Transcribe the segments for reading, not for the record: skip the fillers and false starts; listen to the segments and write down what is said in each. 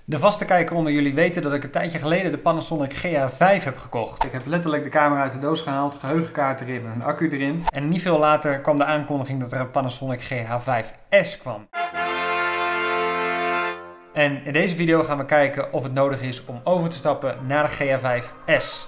De vaste kijker onder jullie weten dat ik een tijdje geleden de Panasonic GH5 heb gekocht. Ik heb letterlijk de camera uit de doos gehaald, geheugenkaart erin en een accu erin. En niet veel later kwam de aankondiging dat er een Panasonic GH5S kwam. En in deze video gaan we kijken of het nodig is om over te stappen naar de GH5S.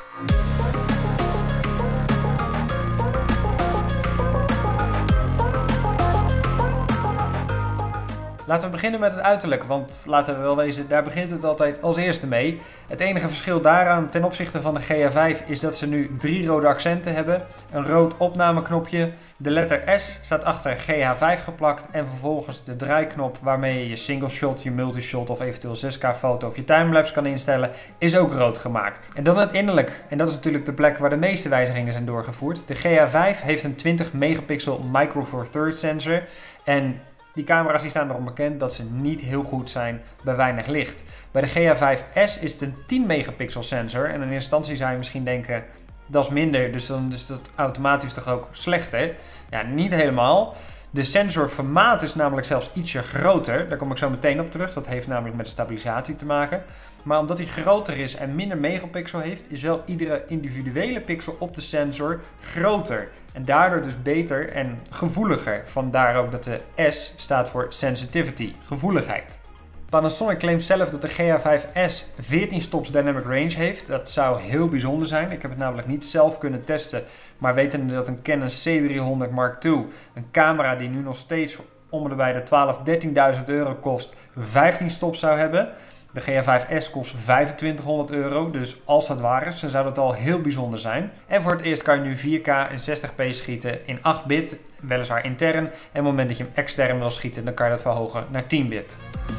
Laten we beginnen met het uiterlijk, want laten we wel wezen, daar begint het altijd als eerste mee. Het enige verschil daaraan ten opzichte van de GH5 is dat ze nu 3 rode accenten hebben. Een rood opnameknopje, de letter S staat achter GH5 geplakt en vervolgens de draaiknop waarmee je je single shot, je multishot of eventueel 6K foto of je timelapse kan instellen, is ook rood gemaakt. En dan het innerlijk, en dat is natuurlijk de plek waar de meeste wijzigingen zijn doorgevoerd. De GH5 heeft een 20 megapixel micro four thirds sensor en die camera's die staan erom bekend dat ze niet heel goed zijn bij weinig licht. Bij de GH5S is het een 10 megapixel sensor en in eerste instantie zou je misschien denken dat is minder, dus dan is dat automatisch toch ook slechter. Ja, niet helemaal. De sensorformaat is namelijk zelfs ietsje groter, daar kom ik zo meteen op terug, dat heeft namelijk met de stabilisatie te maken. Maar omdat hij groter is en minder megapixel heeft, is wel iedere individuele pixel op de sensor groter. En daardoor dus beter en gevoeliger. Vandaar ook dat de S staat voor sensitivity, gevoeligheid. Panasonic claimt zelf dat de GH5S 14 stops dynamic range heeft. Dat zou heel bijzonder zijn. Ik heb het namelijk niet zelf kunnen testen. Maar wetende dat een Canon C300 Mark II, een camera die nu nog steeds om de 12.000, 13.000 euro kost, 15 stops zou hebben. De GH5S kost 2500 euro, dus als dat waar is, dan zou dat al heel bijzonder zijn. En voor het eerst kan je nu 4K en 60p schieten in 8 bit, weliswaar intern. En op het moment dat je hem extern wil schieten, dan kan je dat verhogen naar 10 bit.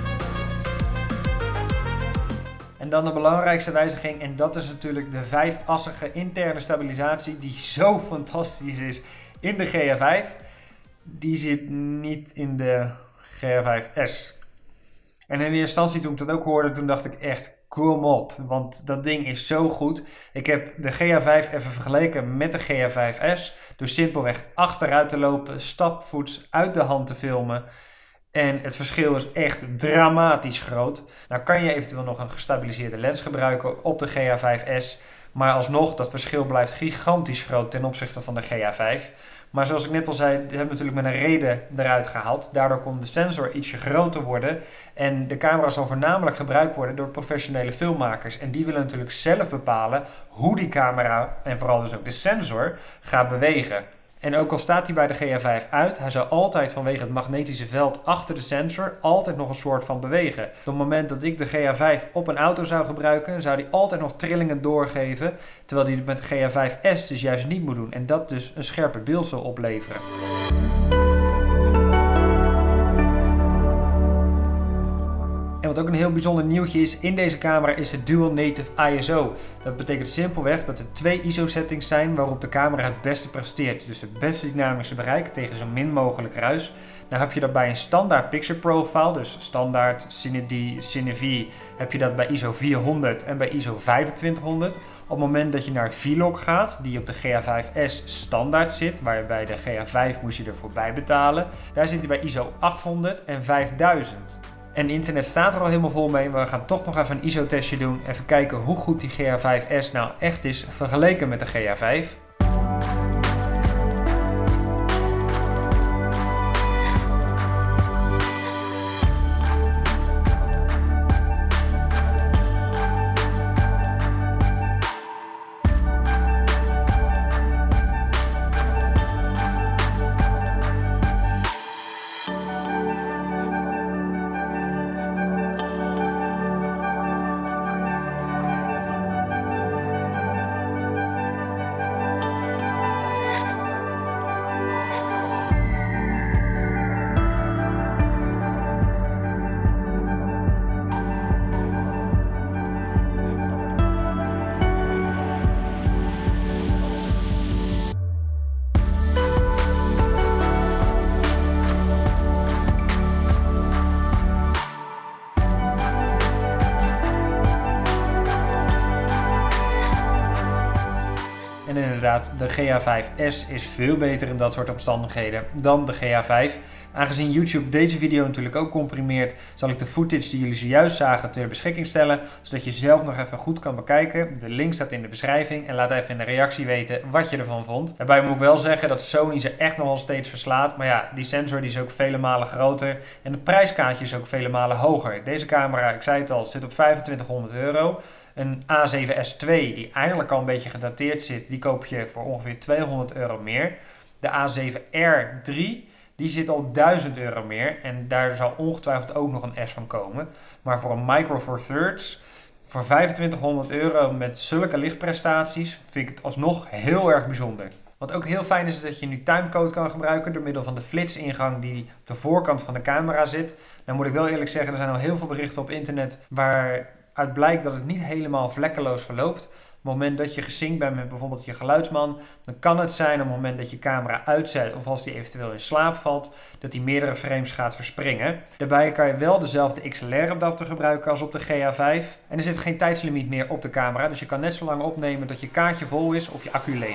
En dan de belangrijkste wijziging, en dat is natuurlijk de 5-assige interne stabilisatie die zo fantastisch is in de GH5. Die zit niet in de GH5S. En in eerste instantie toen ik dat ook hoorde, toen dacht ik echt, kom op, want dat ding is zo goed. Ik heb de GH5 even vergeleken met de GH5S, door simpelweg achteruit te lopen, stapvoets uit de hand te filmen. En het verschil is echt dramatisch groot. Nou kan je eventueel nog een gestabiliseerde lens gebruiken op de GH5S, maar alsnog, dat verschil blijft gigantisch groot ten opzichte van de GH5. Maar zoals ik net al zei, die hebben natuurlijk met een reden eruit gehaald. Daardoor kon de sensor ietsje groter worden. En de camera zal voornamelijk gebruikt worden door professionele filmmakers. En die willen natuurlijk zelf bepalen hoe die camera, en vooral dus ook de sensor, gaat bewegen. En ook al staat hij bij de GH5 uit, hij zou altijd vanwege het magnetische veld achter de sensor altijd nog een soort van bewegen. Op het moment dat ik de GH5 op een auto zou gebruiken, zou hij altijd nog trillingen doorgeven, terwijl hij het met de GH5S dus juist niet moet doen. En dat dus een scherper beeld zal opleveren. En wat ook een heel bijzonder nieuwtje is in deze camera is het Dual Native ISO. Dat betekent simpelweg dat er 2 ISO settings zijn waarop de camera het beste presteert. Dus het beste dynamische bereik tegen zo min mogelijk ruis. Nou heb je dat bij een standaard picture profile, dus standaard Cine D, Cine V, heb je dat bij ISO 400 en bij ISO 2500. Op het moment dat je naar V-Log gaat, die op de GH5S standaard zit, waarbij de GH5 moest je ervoor bij betalen, daar zit hij bij ISO 800 en 5000. En internet staat er al helemaal vol mee, maar we gaan toch nog even een ISO-testje doen. Even kijken hoe goed die GH5S nou echt is vergeleken met de GH5. inderdaad, de GH5S is veel beter in dat soort omstandigheden dan de GH5. Aangezien YouTube deze video natuurlijk ook comprimeert, zal ik de footage die jullie zojuist zagen ter beschikking stellen, zodat je zelf nog even goed kan bekijken. De link staat in de beschrijving en laat even in de reactie weten wat je ervan vond. Daarbij moet ik wel zeggen dat Sony ze echt nog wel steeds verslaat, maar ja, die sensor die is ook vele malen groter en het prijskaartje is ook vele malen hoger. Deze camera, ik zei het al, zit op €2500. Een A7S II die eigenlijk al een beetje gedateerd zit, die koop je voor ongeveer €200 meer. De A7R3 die zit al €1000 meer en daar zal ongetwijfeld ook nog een S van komen. Maar voor een Micro Four Thirds, voor €2500 met zulke lichtprestaties, vind ik het alsnog heel erg bijzonder. Wat ook heel fijn is dat je nu timecode kan gebruiken door middel van de flitsingang die op de voorkant van de camera zit. Nou moet ik wel eerlijk zeggen, er zijn al heel veel berichten op internet waaruit blijkt dat het niet helemaal vlekkeloos verloopt. Op het moment dat je gesynct bent met bijvoorbeeld je geluidsman, dan kan het zijn op het moment dat je camera uitzet of als die eventueel in slaap valt, dat die meerdere frames gaat verspringen. Daarbij kan je wel dezelfde XLR-adapter gebruiken als op de GH5 en er zit geen tijdslimiet meer op de camera, dus je kan net zo lang opnemen dat je kaartje vol is of je accu leeg.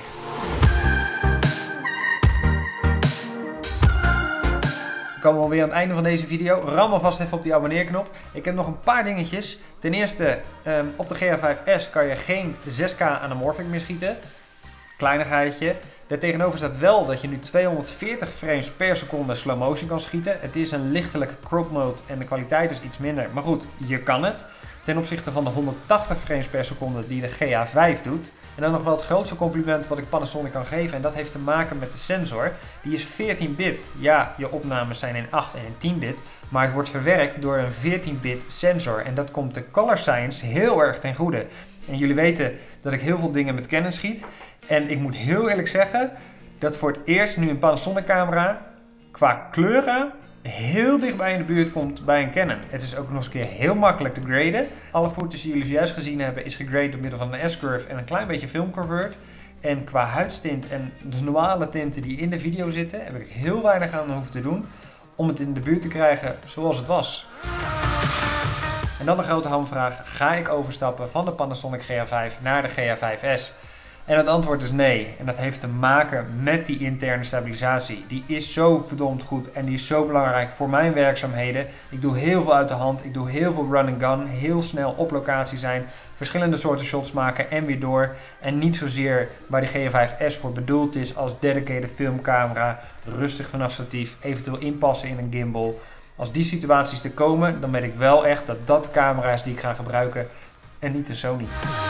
We komen alweer aan het einde van deze video. Ram alvast even op die abonneerknop. Ik heb nog een paar dingetjes. Ten eerste, op de GH5S kan je geen 6K anamorphic meer schieten. Kleinigheidje. Daartegenover staat wel dat je nu 240 frames per seconde slow motion kan schieten. Het is een lichtelijke crop mode en de kwaliteit is iets minder. Maar goed, je kan het. Ten opzichte van de 180 frames per seconde die de GH5 doet. En dan nog wel het grootste compliment wat ik Panasonic kan geven. En dat heeft te maken met de sensor. Die is 14-bit. Ja, je opnames zijn in 8 en in 10-bit. Maar het wordt verwerkt door een 14-bit sensor. En dat komt de Color Science heel erg ten goede. En jullie weten dat ik heel veel dingen met Canon schiet. En ik moet heel eerlijk zeggen dat voor het eerst nu een Panasonic camera qua kleuren heel dichtbij in de buurt komt bij een Canon. Het is ook nog eens een keer heel makkelijk te graden. Alle footage die jullie zojuist gezien hebben is gegrade door middel van een S-curve en een klein beetje filmconvert. En qua huidstint en de normale tinten die in de video zitten, heb ik heel weinig aan hoeven te doen om het in de buurt te krijgen zoals het was. En dan de grote hamvraag, ga ik overstappen van de Panasonic GH5 naar de GH5S? En het antwoord is nee. En dat heeft te maken met die interne stabilisatie. Die is zo verdomd goed en die is zo belangrijk voor mijn werkzaamheden. Ik doe heel veel uit de hand, ik doe heel veel run and gun, heel snel op locatie zijn, verschillende soorten shots maken en weer door. En niet zozeer waar de GH5S voor bedoeld is als dedicated filmcamera, rustig vanaf statief, eventueel inpassen in een gimbal. Als die situaties er komen, dan weet ik wel echt dat dat de camera is die ik ga gebruiken en niet een Sony.